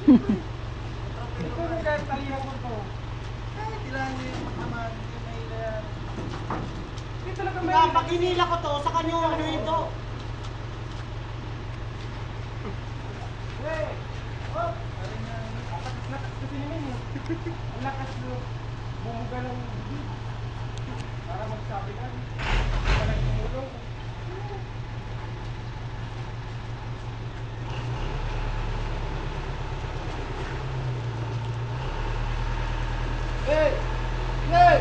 Ito na dyan, talihan ko to. Kailangan nyo yung magkamahal. Hindi talaga may... Pag hinila ko to, sa kanyo ano ito? Hey! Oh! Lakas kasi naman eh. Ang lakas mo. Bumuga ng... Para magsabi ka. Walang tumulong. Hey! Hey!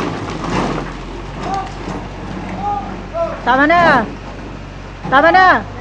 Tama na. Tama na.